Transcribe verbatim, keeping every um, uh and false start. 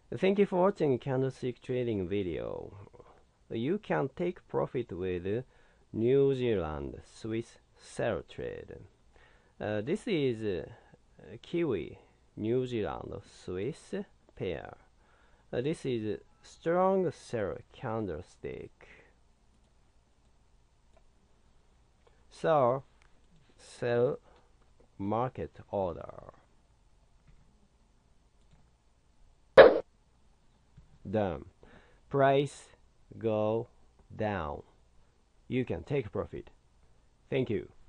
Thank you for watching candlestick trading video. You can take profit with New Zealand Swiss sell trade. Uh, this is uh, Kiwi New Zealand Swiss pair. Uh, this is strong sell candlestick. So sell market order. Done. Price go down. You can take profit. Thank you.